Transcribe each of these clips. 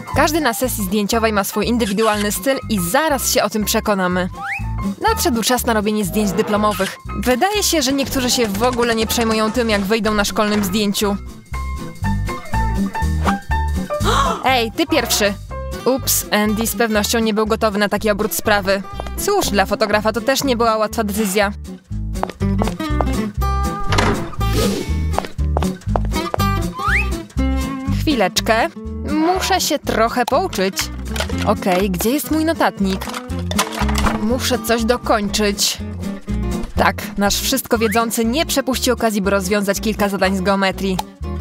Każdy na sesji zdjęciowej ma swój indywidualny styl i zaraz się o tym przekonamy. Nadszedł czas na robienie zdjęć dyplomowych. Wydaje się, że niektórzy się w ogóle nie przejmują tym, jak wyjdą na szkolnym zdjęciu. Ej, ty pierwszy! Ups, Andy z pewnością nie był gotowy na taki obrót sprawy. Cóż, dla fotografa to też nie była łatwa decyzja. Chwileczkę. Muszę się trochę pouczyć. Okej, gdzie jest mój notatnik? Muszę coś dokończyć. Tak, nasz wszystko wiedzący nie przepuści okazji, by rozwiązać kilka zadań z geometrii.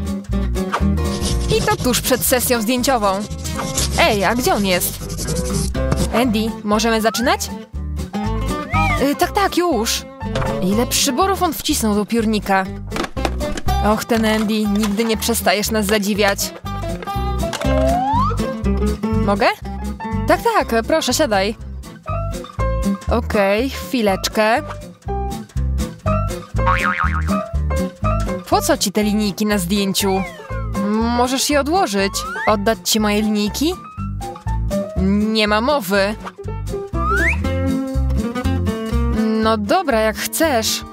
I to tuż przed sesją zdjęciową. Ej, a gdzie on jest? Andy, możemy zaczynać? Tak, już. Ile przyborów on wcisnął do piórnika? Och, ten Andy, nigdy nie przestajesz nas zadziwiać. Mogę? Tak, proszę, siadaj. Okej, chwileczkę. Po co ci te linijki na zdjęciu? Możesz je odłożyć. Oddać ci moje linijki? Nie ma mowy. No dobra, jak chcesz.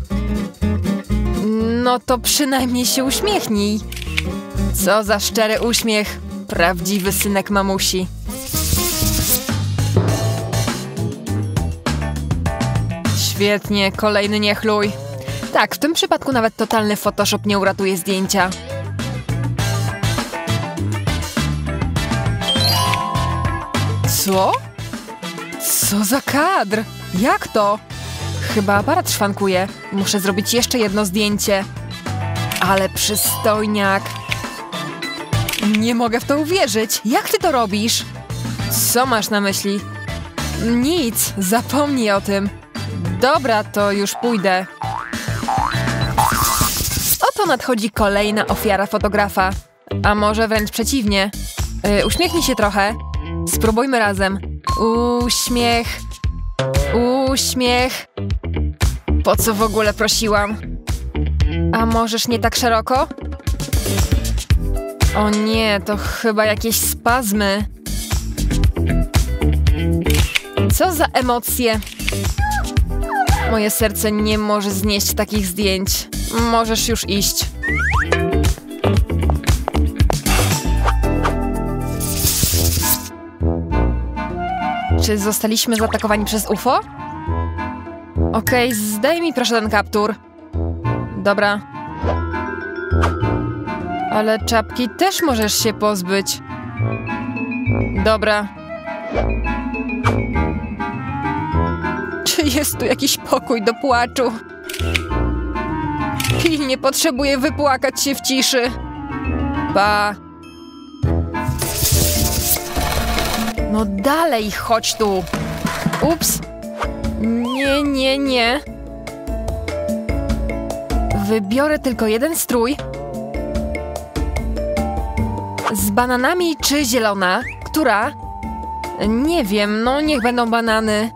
No to przynajmniej się uśmiechnij. Co za szczery uśmiech. Prawdziwy synek mamusi. Świetnie, kolejny niechluj. Tak, w tym przypadku nawet totalny Photoshop nie uratuje zdjęcia. Co? Co za kadr? Jak to? Chyba aparat szwankuje. Muszę zrobić jeszcze jedno zdjęcie. Ale przystojniak. Nie mogę w to uwierzyć. Jak ty to robisz? Co masz na myśli? Nic, zapomnij o tym. Dobra, to już pójdę. Oto nadchodzi kolejna ofiara fotografa. A może wręcz przeciwnie. Uśmiechnij się trochę. Spróbujmy razem. Uśmiech. Uśmiech. Po co w ogóle prosiłam? A możesz nie tak szeroko? O nie, to chyba jakieś spazmy. Co za emocje. Moje serce nie może znieść takich zdjęć. Możesz już iść. Czy zostaliśmy zaatakowani przez UFO? Okej, zdaj mi proszę ten kaptur. Dobra. Ale czapki też możesz się pozbyć. Dobra. Czy jest tu jakiś pokój do płaczu? Pilnie potrzebuję wypłakać się w ciszy. Pa. No dalej, chodź tu. Ups. Nie. Wybiorę tylko jeden strój. Z bananami czy zielona? Która? Nie wiem, no niech będą banany.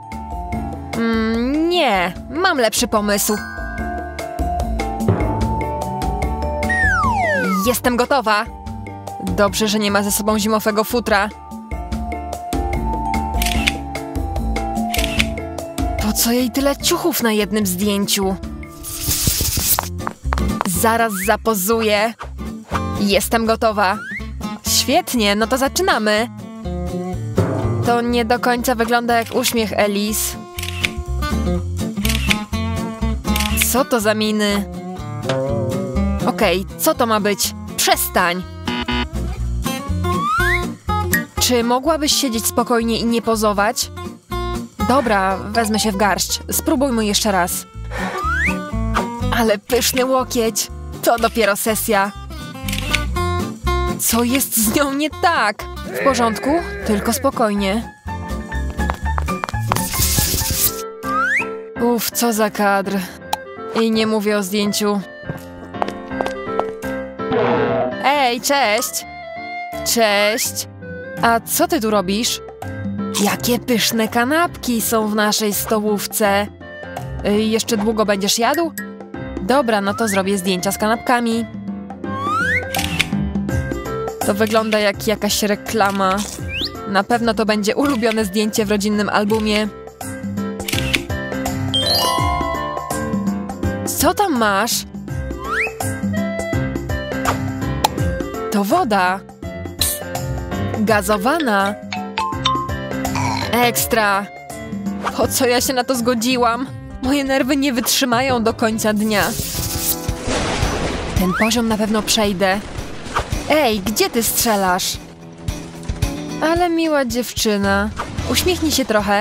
Nie, mam lepszy pomysł. Jestem gotowa. Dobrze, że nie ma ze sobą zimowego futra. Po co jej tyle ciuchów na jednym zdjęciu? Zaraz zapozuję. Jestem gotowa. Świetnie, no to zaczynamy. To nie do końca wygląda jak uśmiech Elise. Co to za miny? Okej, co to ma być? Przestań! Czy mogłabyś siedzieć spokojnie i nie pozować? Dobra, wezmę się w garść. Spróbujmy jeszcze raz. Ale pyszny łokieć. To dopiero sesja. Co jest z nią nie tak? W porządku? Tylko spokojnie. Co za kadr. I nie mówię o zdjęciu. Ej, cześć! Cześć! A co ty tu robisz? Jakie pyszne kanapki są w naszej stołówce. Jeszcze długo będziesz jadł? Dobra, no to zrobię zdjęcia z kanapkami. To wygląda jak jakaś reklama. Na pewno to będzie ulubione zdjęcie w rodzinnym albumie. Co tam masz? To woda. Gazowana. Ekstra. Po co ja się na to zgodziłam? Moje nerwy nie wytrzymają do końca dnia. Ten poziom na pewno przejdę. Ej, gdzie ty strzelasz? Ale miła dziewczyna. Uśmiechnij się trochę.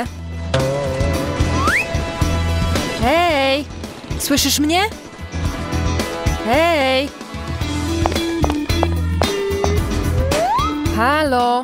Hej! Słyszysz mnie? Hej! Halo!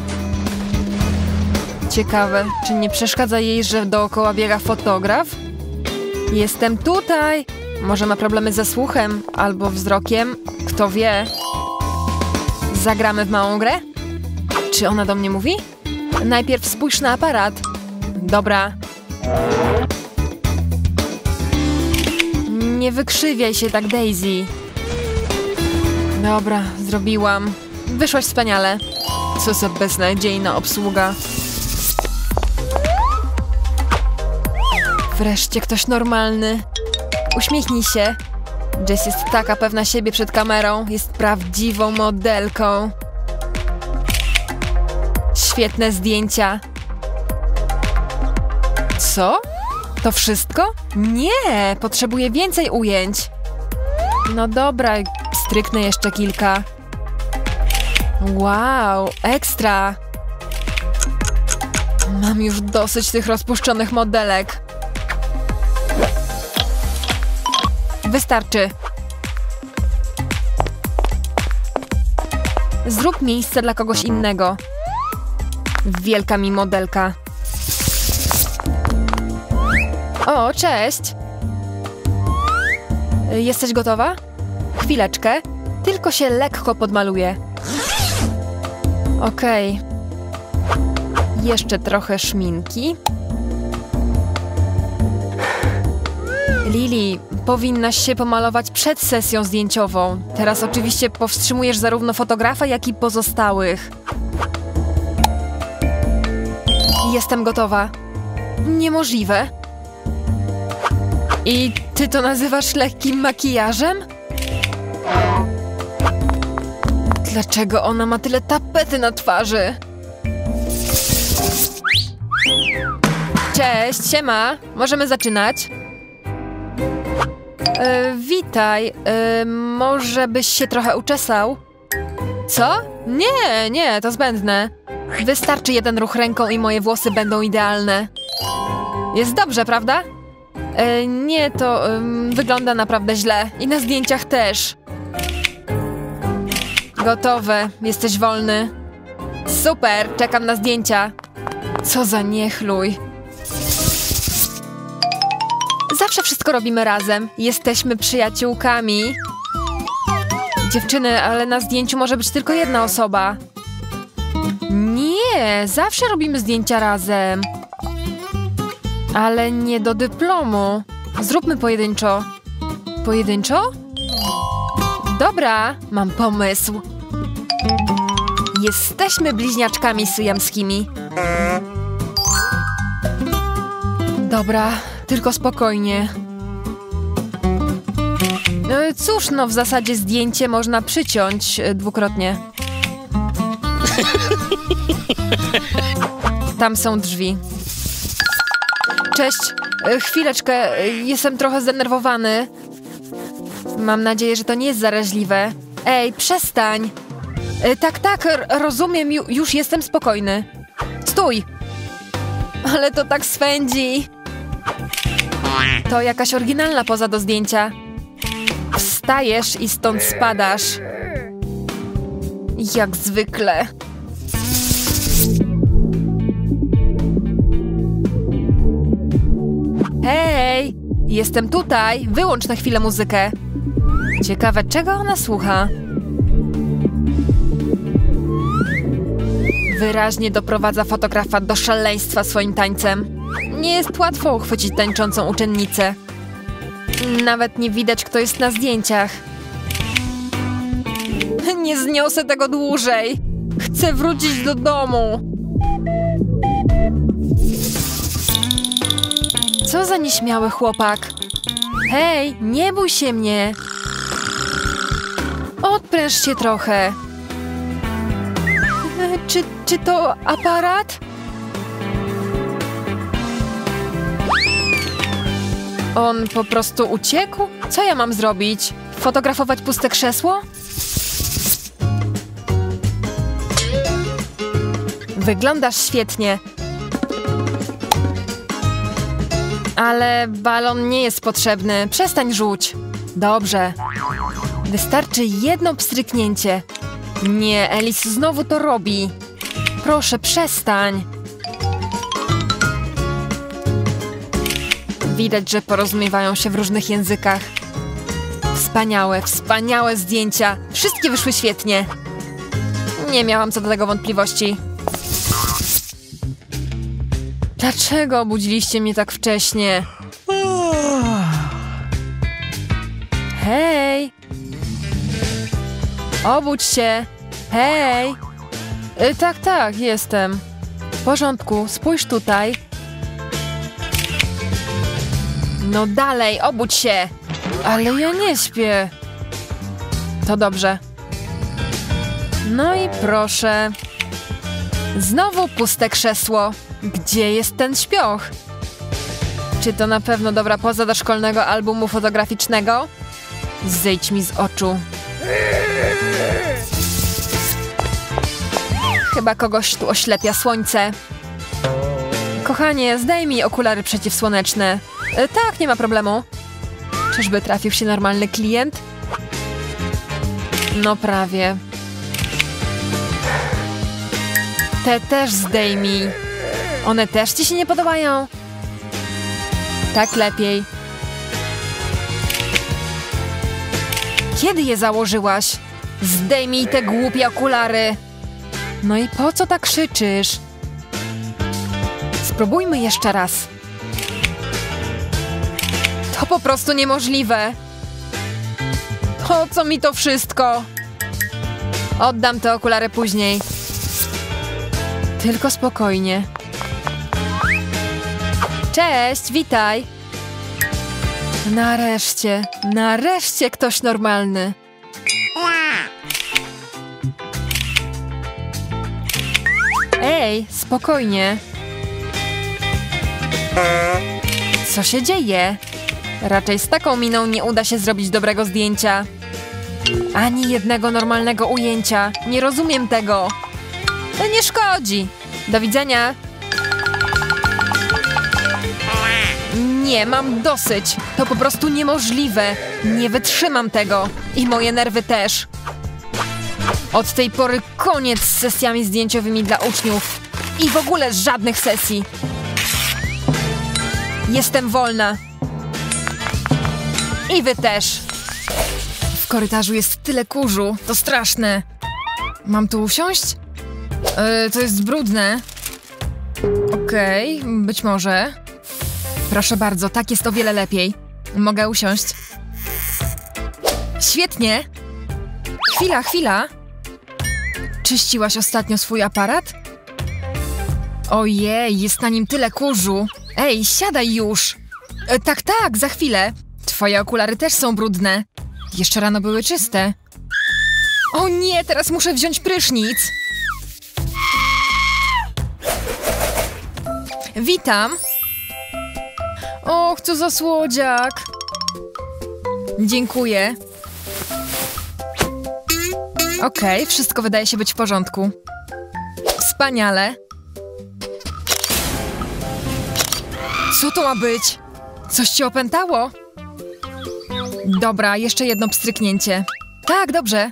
Ciekawe, czy nie przeszkadza jej, że dookoła biega fotograf? Jestem tutaj! Może ma problemy ze słuchem albo wzrokiem? Kto wie? Zagramy w małą grę? Czy ona do mnie mówi? Najpierw spójrz na aparat. Dobra. Nie wykrzywiaj się tak, Daisy. Dobra, zrobiłam. Wyszłaś wspaniale. Co za beznadziejna obsługa. Wreszcie ktoś normalny. Uśmiechnij się. Jess jest taka pewna siebie przed kamerą. Jest prawdziwą modelką. Świetne zdjęcia. Co? To wszystko? Nie, potrzebuję więcej ujęć. No dobra, stryknę jeszcze kilka. Wow, ekstra. Mam już dosyć tych rozpuszczonych modelek. Wystarczy. Zrób miejsce dla kogoś innego. Wielka mi modelka. O, cześć. Jesteś gotowa? Chwileczkę. Tylko się lekko podmaluję. Okej. Jeszcze trochę szminki. Lili, powinnaś się pomalować przed sesją zdjęciową. Teraz oczywiście powstrzymujesz zarówno fotografa, jak i pozostałych. Jestem gotowa. Niemożliwe. I ty to nazywasz lekkim makijażem? Dlaczego ona ma tyle tapety na twarzy? Cześć, siema. Możemy zaczynać? Witaj. Może byś się trochę uczesał? Co? Nie, to zbędne. Wystarczy jeden ruch ręką i moje włosy będą idealne. Jest dobrze, prawda? Nie, to wygląda naprawdę źle. I na zdjęciach też. Gotowe. Jesteś wolny. Super, czekam na zdjęcia. Co za niechlujj. Zawsze wszystko robimy razem. Jesteśmy przyjaciółkami. Dziewczyny, ale na zdjęciu może być tylko jedna osoba. Nie, zawsze robimy zdjęcia razem. Ale nie do dyplomu. Zróbmy pojedynczo. Pojedynczo? Dobra, mam pomysł. Jesteśmy bliźniaczkami syjamskimi. Dobra, tylko spokojnie. Cóż, no w zasadzie zdjęcie można przyciąć dwukrotnie. Tam są drzwi. Cześć, chwileczkę, jestem trochę zdenerwowany. Mam nadzieję, że to nie jest zaraźliwe. Ej, przestań. Tak, rozumiem, już jestem spokojny. Stój! Ale to tak swędzi. To jakaś oryginalna poza do zdjęcia. Wstajesz i stąd spadasz. Jak zwykle. Hej! Jestem tutaj. Wyłącz na chwilę muzykę. Ciekawe, czego ona słucha? Wyraźnie doprowadza fotografa do szaleństwa swoim tańcem. Nie jest łatwo uchwycić tańczącą uczennicę. Nawet nie widać, kto jest na zdjęciach. Nie zniosę tego dłużej. Chcę wrócić do domu. Co za nieśmiały chłopak. Hej, nie bój się mnie. Odpręż się trochę. Czy to aparat? On po prostu uciekł? Co ja mam zrobić? Fotografować puste krzesło? Wyglądasz świetnie. Ale balon nie jest potrzebny. Przestań rzuć. Dobrze. Wystarczy jedno pstryknięcie. Nie, Alice znowu to robi. Proszę, przestań. Widać, że porozumiewają się w różnych językach. Wspaniałe, wspaniałe zdjęcia. Wszystkie wyszły świetnie. Nie miałam co do tego wątpliwości. Dlaczego obudziliście mnie tak wcześnie? Hej! Obudź się! Hej! Tak, jestem. W porządku, spójrz tutaj. No dalej, obudź się! Ale ja nie śpię. To dobrze. No i proszę. Znowu puste krzesło. Gdzie jest ten śpioch? Czy to na pewno dobra poza do szkolnego albumu fotograficznego? Zejdź mi z oczu. Chyba kogoś tu oślepia słońce. Kochanie, zdejmij okulary przeciwsłoneczne. Tak, nie ma problemu. Czyżby trafił się normalny klient? No prawie. Te też zdejmij. One też ci się nie podobają? Tak lepiej. Kiedy je założyłaś? Zdejmij te głupie okulary. No i po co tak krzyczysz? Spróbujmy jeszcze raz. To po prostu niemożliwe. Po co mi to wszystko? Oddam te okulary później. Tylko spokojnie. Cześć, witaj. Nareszcie ktoś normalny. Ej, spokojnie. Co się dzieje? Raczej z taką miną nie uda się zrobić dobrego zdjęcia. Ani jednego normalnego ujęcia. Nie rozumiem tego. To nie szkodzi. Do widzenia. Nie, mam dosyć. To po prostu niemożliwe. Nie wytrzymam tego. I moje nerwy też. Od tej pory koniec z sesjami zdjęciowymi dla uczniów. I w ogóle żadnych sesji. Jestem wolna. I wy też. W korytarzu jest tyle kurzu. To straszne. Mam tu usiąść? To jest brudne. Okej, być może. Proszę bardzo, tak jest o wiele lepiej. Mogę usiąść. Świetnie. Chwila. Czyściłaś ostatnio swój aparat? Ojej, jest na nim tyle kurzu. Ej, siadaj już. Tak, za chwilę. Twoje okulary też są brudne. Jeszcze rano były czyste. O nie, teraz muszę wziąć prysznic. Witam. Och, co za słodziak. Dziękuję. Okej, wszystko wydaje się być w porządku. Wspaniale. Co to ma być? Coś cię opętało? Dobra, jeszcze jedno pstryknięcie. Tak, dobrze.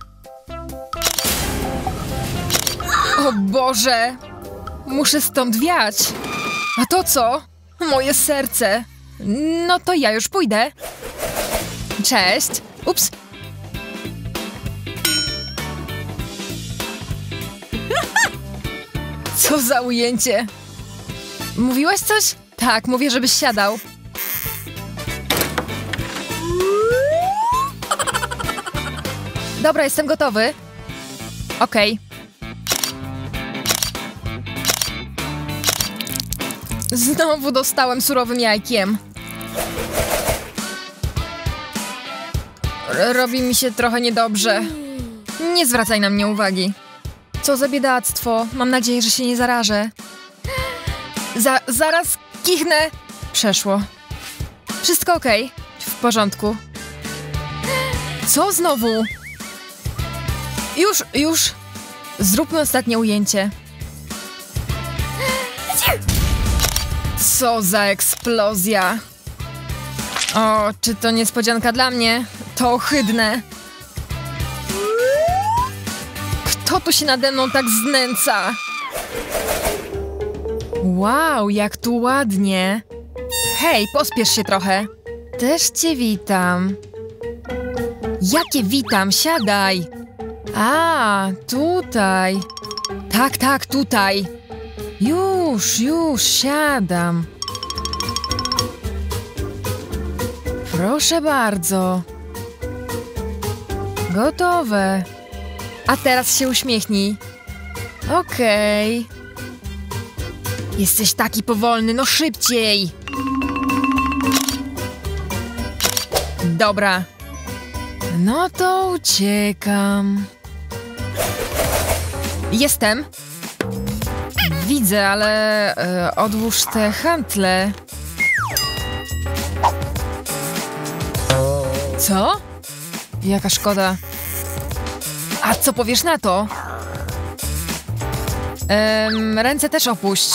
O Boże! Muszę stąd wiać. A to co? Moje serce. No to ja już pójdę. Cześć. Ups. Co za ujęcie. Mówiłaś coś? Tak, mówię, żebyś siadał. Dobra, jestem gotowy. Okej. Znowu dostałem surowym jajkiem. Robi mi się trochę niedobrze. Nie zwracaj na mnie uwagi. Co za biedactwo. Mam nadzieję, że się nie zarażę. Zaraz kichnę. Przeszło. Wszystko okej. W porządku. Co znowu? Już. Zróbmy ostatnie ujęcie. Co za eksplozja. O, czy to niespodzianka dla mnie? To ohydne. Kto tu się nade mną tak znęca? Wow, jak tu ładnie. Hej, pospiesz się trochę. Też cię witam. Jakie witam? Siadaj. A, tutaj. Tak, tutaj. Już, siadam. Proszę bardzo. Gotowe. A teraz się uśmiechnij. Okej. Jesteś taki powolny, no szybciej. Dobra. No to uciekam. Jestem. Widzę, ale odłóż te hantle. Co? Jaka szkoda. A co powiesz na to? Ręce też opuść.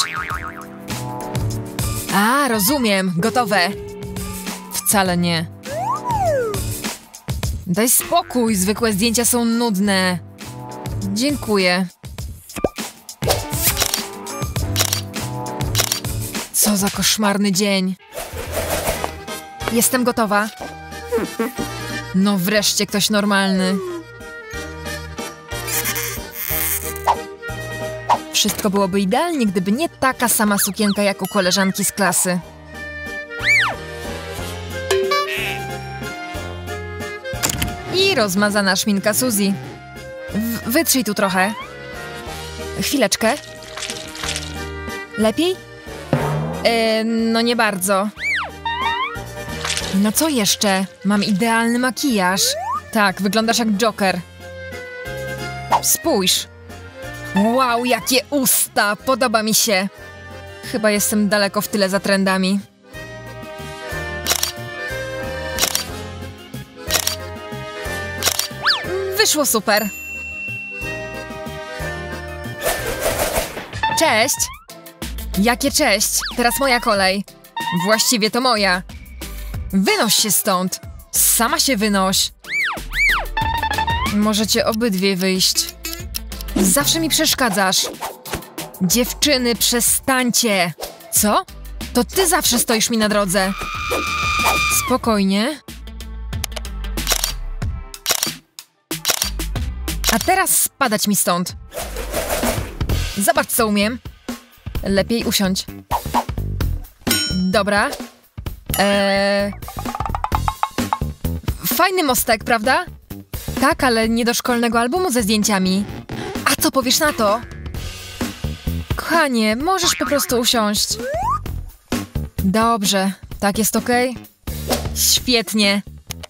A, rozumiem. Gotowe. Wcale nie. Daj spokój, zwykłe zdjęcia są nudne. Dziękuję. Co za koszmarny dzień. Jestem gotowa. No wreszcie ktoś normalny. Wszystko byłoby idealnie, gdyby nie taka sama sukienka jak u koleżanki z klasy. I rozmazana szminka Suzy. Wytrzyj tu trochę. Chwileczkę. Lepiej? No nie bardzo. No co jeszcze? Mam idealny makijaż. Tak, wyglądasz jak Joker. Spójrz. Wow, jakie usta! Podoba mi się. Chyba jestem daleko w tyle za trendami. Wyszło super. Cześć. Jakie cześć? Teraz moja kolej. Właściwie to moja. Wynoś się stąd. Sama się wynoś. Możecie obydwie wyjść. Zawsze mi przeszkadzasz. Dziewczyny, przestańcie. Co? To ty zawsze stoisz mi na drodze. Spokojnie. A teraz spadać mi stąd. Zobacz, co umiem. Lepiej usiądź. Dobra. Fajny mostek, prawda? Tak, ale nie do szkolnego albumu ze zdjęciami. A co powiesz na to? Kochanie, możesz po prostu usiąść. Dobrze, tak jest okej? Świetnie.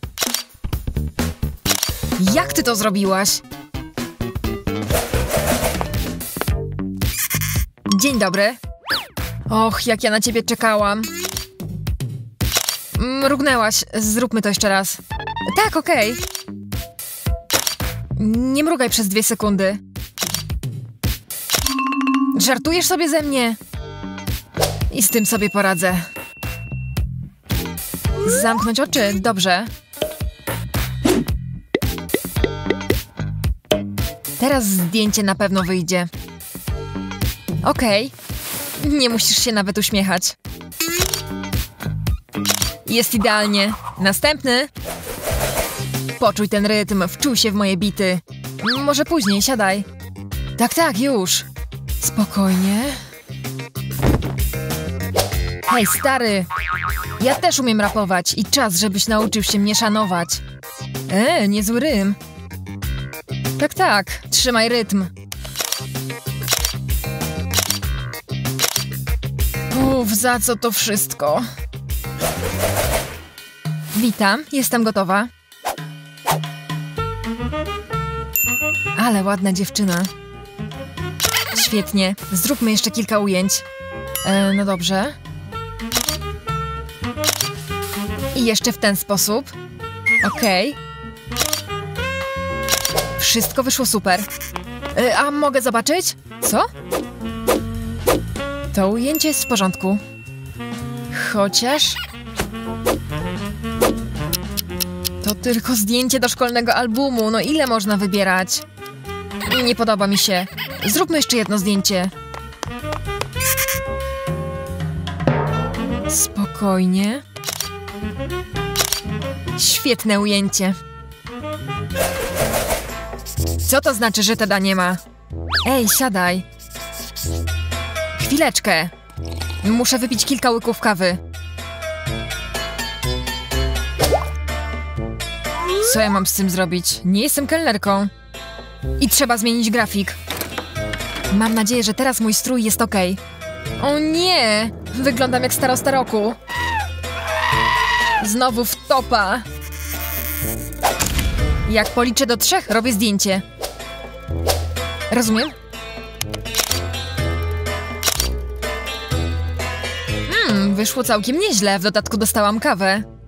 Jak ty to zrobiłaś? Dzień dobry. Och, jak ja na ciebie czekałam. Mrugnęłaś. Zróbmy to jeszcze raz. Tak, okej. Nie mrugaj przez 2 sekundy. Żartujesz sobie ze mnie? I z tym sobie poradzę. Zamknąć oczy. Dobrze. Teraz zdjęcie na pewno wyjdzie. Okej. Nie musisz się nawet uśmiechać. Jest idealnie. Następny. Poczuj ten rytm, wczuj się w moje bity. Może później, siadaj. Tak, już. Spokojnie. Hej, stary. Ja też umiem rapować i czas, żebyś nauczył się mnie szanować. Niezły rym. Tak, tak. Trzymaj rytm. Za co to wszystko? Witam, jestem gotowa. Ale ładna dziewczyna. Świetnie, zróbmy jeszcze kilka ujęć. No dobrze. I jeszcze w ten sposób. Okej. Wszystko wyszło super. A mogę zobaczyć? Co? To ujęcie jest w porządku. Chociaż... To tylko zdjęcie do szkolnego albumu. No ile można wybierać? Nie podoba mi się. Zróbmy jeszcze jedno zdjęcie. Spokojnie. Świetne ujęcie. Co to znaczy, że Teda nie ma? Ej, siadaj. Chwileczkę. Muszę wypić kilka łyków kawy. Co ja mam z tym zrobić? Nie jestem kelnerką. I trzeba zmienić grafik. Mam nadzieję, że teraz mój strój jest okej. O nie! Wyglądam jak starosta roku. Znowu w topa. Jak policzę do 3, robię zdjęcie. Rozumiem? Wyszło całkiem nieźle. W dodatku dostałam kawę.